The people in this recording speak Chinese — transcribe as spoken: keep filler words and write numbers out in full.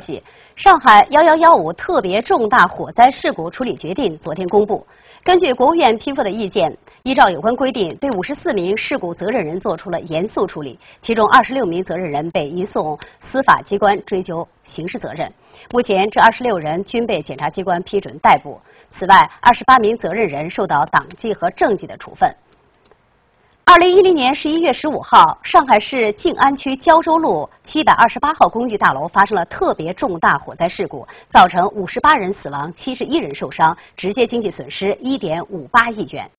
上海幺幺幺五特别重大火灾事故处理决定昨天公布。根据国务院批复的意见，依照有关规定，对五十四名事故责任人作出了严肃处理，其中二十六名责任人被移送司法机关追究刑事责任。目前，这二十六人均被检察机关批准逮捕。此外，二十八名责任人受到党纪和政纪的处分。二零一零年十一月十五号，上海市静安区胶州路七百二十八号公寓大楼发生了特别重大火灾事故，造成五十八人死亡、七十一人受伤，直接经济损失一点五八亿元。